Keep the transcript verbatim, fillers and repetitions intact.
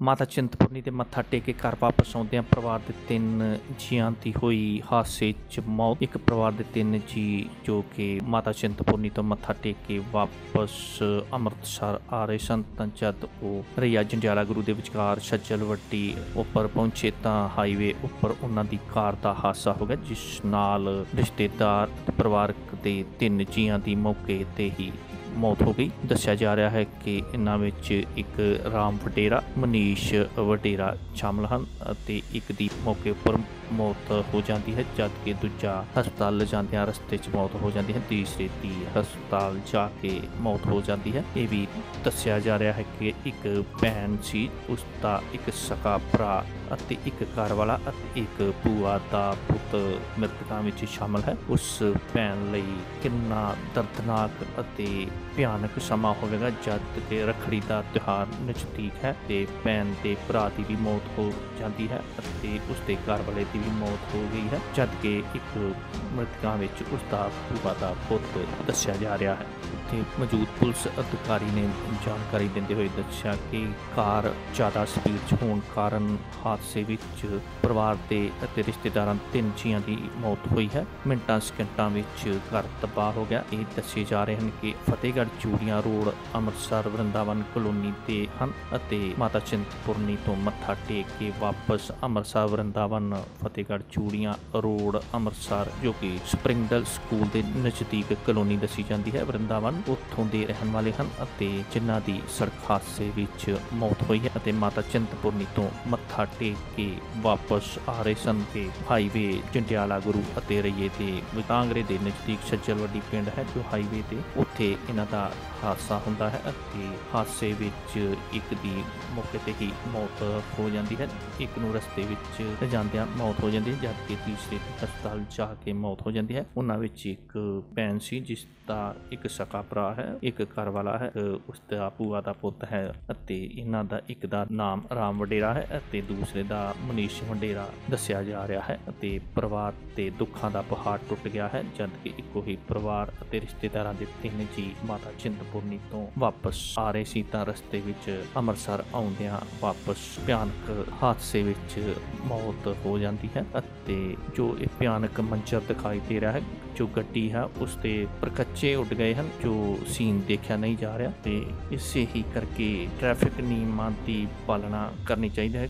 ਮਾਤਾ ਚਿੰਤਪੁਰਨੀ ਦੇ ਮੱਥਾ ਟੇਕ ਕੇ ਘਰ ਵਾਪਸ ਆਉਂਦਿਆਂ ਪਰਿਵਾਰ ਦੇ ਤਿੰਨ ਜੀਆਂ ਦੀ ਹੋਈ ਹਾਦਸੇ 'ਚ ਮੌਤ। ਇੱਕ ਪਰਿਵਾਰ ਦੇ ਤਿੰਨ ਜੀ ਜੋ ਕਿ ਮਾਤਾ ਚਿੰਤਪੁਰਨੀ ਤੋਂ ਮੱਥਾ ਟੇਕ ਕੇ ਵਾਪਸ ਅੰਮ੍ਰਿਤਸਰ ਆ ਰਹੇ ਸਨ ਤਾਂ ਜਦ ਉਹ ਰਈਆ ਜੰਡਿਆਲਾ ਗੁਰੂ ਦੇ ਵਿਚਕਾਰ ਛੱਜਲ ਵੱਡੀ ਉੱਪਰ ਪਹੁੰਚੇ ਤਾਂ ਹਾਈਵੇ ਉੱਪਰ ਉਹਨਾਂ ਦੀ ਕਾਰ ਦਾ ਹਾਦਸਾ ਹੋ ਗਿਆ, ਜਿਸ ਨਾਲ ਰਿਸ਼ਤੇਦਾਰ ਪਰਿਵਾਰਕ ਦੇ ਤਿੰਨ ਜੀਆਂ ਦੀ ਮੌਕੇ ਤੇ ਹੀ ਮੌਤ ਹੋ ਗਈ। ਦੱਸਿਆ ਜਾ ਰਿਹਾ ਹੈ ਕਿ ਇਹਨਾਂ ਵਿੱਚ ਇੱਕ ਰਾਮ ਵਡੇਰਾ, ਮਨੀਸ਼ ਵਡੇਰਾ ਸ਼ਾਮਲ ਹਨ ਅਤੇ ਇੱਕ ਦੀ ਮੌਕੇ ਉੱਪਰ ਮੌਤ ਹੋ ਜਾਂਦੀ ਹੈ, ਜਦਕਿ ਦੂਜਾ ਹਸਪਤਾਲ ਲਿਜਾਂਦਿਆਂ ਰਸਤੇ 'ਚ ਮੌਤ ਹੋ ਜਾਂਦੀ ਹੈ। ਤੀਸਰੇ ਦੀ ਹਸਪਤਾਲ ਜਾ ਕੇ ਮੌਤ ਹੋ ਜਾਂਦੀ ਹੈ। ਇਹ ਵੀ ਦੱਸਿਆ ਜਾ ਰਿਹਾ ਹੈ ਕਿ ਇੱਕ ਭੈਣ ਸੀ, ਉਸ ਦਾ ਇੱਕ ਸਕਾ ਭਰਾ ਅਤੇ ਇੱਕ ਘਰ ਵਾਲਾ ਅਤੇ ਇੱਕ ਭੂਆ ਦਾ ਪੁੱਤ ਮ੍ਰਿਤਕਾਂ ਵਿੱਚ ਸ਼ਾਮਲ ਹੈ। ਉਸ ਭੈਣ ਲਈ ਕਿੰਨਾ ਦਰਦਨਾਕ ਅਤੇ ਭਿਆਨਕ ਸਮਾਂ ਹੋਵੇਗਾ ਜਦ ਕਿ ਰੱਖੜੀ ਦਾ ਤਿਉਹਾਰ ਨਜ਼ਦੀਕ ਹੈ ਤੇ ਭੈਣ ਦੇ ਭਰਾ ਦੀ ਵੀ ਮੌਤ ਹੋ ਜਾਂਦੀ ਹੈ ਅਤੇ ਉਸ ਦੇ ਘਰ ਵਾਲੇ ਦੀ ਵੀ ਮੌਤ ਹੋ ਗਈ ਹੈ, ਜਦਕਿ ਇੱਕ ਮ੍ਰਿਤਕਾਂ ਵਿੱਚ ਉਸ ਦਾ ਭੂਆ ਦਾ ਪੁੱਤ ਦੱਸਿਆ ਜਾ ਰਿਹਾ ਹੈ। ਉੱਥੇ ਮੌਜੂਦ ਪੁਲਿਸ ਅਧਿਕਾਰੀ ਨੇ ਜਾਣਕਾਰੀ ਦਿੰਦੇ ਹੋਏ ਦੱਸਿਆ ਕਿ ਕਾਰ ਜ਼ਿਆਦਾ ਸਪੀਡ 'ਚ ਹੋਣ ਕਾਰਨ ਹਾਦਸੇ ਵਿੱਚ ਪਰਿਵਾਰ ਦੇ ਅਤੇ ਰਿਸ਼ਤੇਦਾਰਾਂ ਤਿੰਨ ਜੀਆਂ ਦੀ ਮੌਤ ਹੋਈ ਹੈ। ਮਿੰਟਾਂ ਸਕਿੰਟਾਂ ਵਿੱਚ ਘਰ ਤਬਾਹ ਹੋ ਗਿਆ। ਇਹ ਦੱਸੇ ਜਾ ਰਹੇ ਹਨ ਕਿ ਫਤਿਹਗੜ੍ਹ ਚੂੜੀਆਂ ਰੋਡ ਅੰਮ੍ਰਿਤਸਰ ਵਰਿੰਦਾਵਨ ਕਲੋਨੀ ਦੇ ਹਨ ਅਤੇ ਮਾਤਾ ਚਿੰਤਪੁਰਨੀ ਤੋਂ ਮੱਥਾ ਟੇਕ ਕੇ ਵਾਪਸ ਅੰਮ੍ਰਿਤਸਰ ਵਰਿੰਦਾਵਨ ਫਤਿਹਗੜ੍ਹ ਚੂੜੀਆਂ ਰੋਡ ਅੰਮ੍ਰਿਤਸਰ ਜੋ ਕਿ ਸਪਰਿੰਗਡਲ ਸਕੂਲ ਦੇ ਨਜ਼ਦੀਕ ਕਲੋਨੀ ਦੱਸੀ ਜਾਂਦੀ ਹੈ ਵਰਿੰਦਾਵਨ, ਉੱਥੋਂ ਦੇ ਰਹਿਣ ਵਾਲੇ ਹਨ ਅਤੇ ਜਿਨ੍ਹਾਂ ਦੀ ਸੜਕ ਹਾਦਸੇ ਵਿੱਚ ਮੌਤ ਹੋਈ ਹੈ ਅਤੇ ਮਾਤਾ ਚਿੰਤਪੁਰਨੀ ਤੋਂ ਮੱਥਾ ਟੇਕ ਕੇ ਵਾਪਸ ਆ ਰਹੇ ਸਨ ਤੇ ਹਾਈਵੇ ਜੰਡਿਆਲਾ ਗੁਰੂ ਅਤੇ ਰਈਏ ਦੇ ਕਾਂਗੜੇ ਦੇ ਨਜ਼ਦੀਕ ਛੱਜਲ ਵੱਡੀ ਪਿੰਡ ਹੈ ਜੋ ਹਾਈਵੇ ਤੇ, ਉੱਥੇ ਇਹਨਾਂ ਦਾ ਹਾਦਸਾ ਹੁੰਦਾ ਹੈ ਅਤੇ ਹਾਦਸੇ ਵਿੱਚ ਇੱਕ ਦੀ ਮੌਕੇ ਤੇ ਹੀ ਮੌਤ ਹੋ ਜਾਂਦੀ ਹੈ, ਇੱਕ ਨੂੰ ਰਸਤੇ ਵਿੱਚ ਲਿਜਾਂਦਿਆਂ ਮੌਤ ਹੋ ਜਾਂਦੀ ਹੈ, ਜਦਕਿ ਤੀਸਰੇ ਹਸਪਤਾਲ ਜਾ ਕੇ ਮੌਤ ਹੋ ਜਾਂਦੀ ਹੈ। ਉਹਨਾਂ ਵਿੱਚ ਇੱਕ ਭੈਣ ਸੀ ਜਿਸ ਦਾ ਇੱਕ ਸਕਾ ਭਰਾ ਹੈ, ਇੱਕ ਘਰ ਵਾਲਾ ਹੈ, ਉਸ ਦਾ ਭੂਆ ਦਾ ਪੁੱਤ ਹੈ ਅਤੇ ਇਹਨਾਂ ਦਾ ਇੱਕ ਦਾ ਨਾਮ ਰਾਮ ਵਡੇਰਾ ਹੈ ਅਤੇ ਦੂਸਰੇ ਦਾ ਮਨੀਸ਼ ਵਡੇਰਾ ਦੱਸਿਆ ਜਾ ਰਿਹਾ ਹੈ ਅਤੇ ਪਰਿਵਾਰ ਤੇ ਦੁੱਖਾਂ ਦਾ ਪਹਾੜ ਟੁੱਟ ਗਿਆ ਹੈ, ਜਦਕਿ ਇੱਕੋ ਹੀ ਪਰਿਵਾਰ ਅਤੇ ਰਿਸ਼ਤੇਦਾਰਾਂ ਦੇ ਤਿੰਨ ਜੀ ਮਾਤਾ ਚਿੰਤਪੁਰਨੀ ਤੋਂ ਵਾਪਸ ਆ ਰਹੇ ਸੀ ਤਾਂ ਰਸਤੇ ਵਿੱਚ ਅੰਮ੍ਰਿਤਸਰ ਆਉਂਦਿਆਂ ਵਾਪਸ ਭਿਆਨਕ ਹਾਦਸੇ ਵਿੱਚ ਮੌਤ ਹੋ ਜਾਂਦੀ ਹੈ ਅਤੇ ਜੋ ਇਹ ਭਿਆਨਕ ਮੰਜ਼ਰ ਦਿਖਾਈ ਦੇ ਰਿਹਾ ਹੈ, ਜੋ ਗੱਡੀ ਹੈ ਉਸ ਦੇ ਪਰਕੱਚੇ ਉੱਡ ਗਏ ਹਨ, ਜੋ ਸੀਨ ਦੇਖਿਆ ਨਹੀਂ ਜਾ ਰਿਹਾ ਤੇ ਇਸੇ ਹੀ ਕਰਕੇ ਟ੍ਰੈਫਿਕ ਨਿਯਮਾਂ ਦੀ ਪਾਲਣਾ ਕਰਨੀ ਚਾਹੀਦੀ ਹੈ